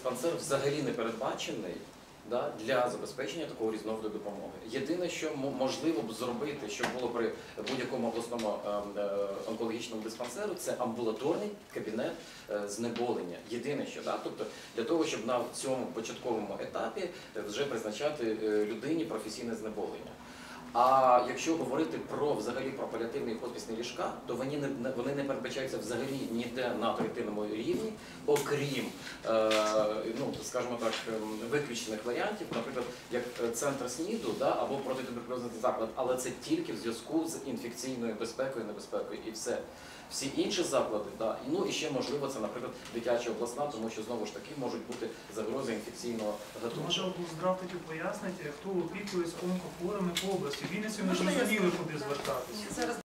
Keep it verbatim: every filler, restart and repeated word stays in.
Диспансер взагалі не передбачений да, для забезпечення такого різновиду допомоги. Єдине, що можливо б зробити, що було при будь-якому обласному онкологічному диспансеру, це амбулаторний кабінет знеболення. Єдине, що да, тобто для того, щоб на цьому початковому етапі вже призначати людині професійне знеболення. А якщо говорити про взагалі про паліативні і хоспісні ліжка, то вони не вони не передбачаються взагалі ніде на територіальному рівні, окрім, е, ну скажімо так, виключених варіантів, наприклад, як центр СНІДу, да, або протитуберкульозний заклад, але це тільки в зв'язку з інфекційною безпекою, небезпекою і все. Всі інші заклади, да, ну і ще можливо це, наприклад, дитяча обласна, тому що знову ж таки можуть бути загрози інфекційного гатунку. Може, облздрав тоді пояснити, хто опікується онкохворими по області. В Вінниці ми ж не розуміли, куди звертатися.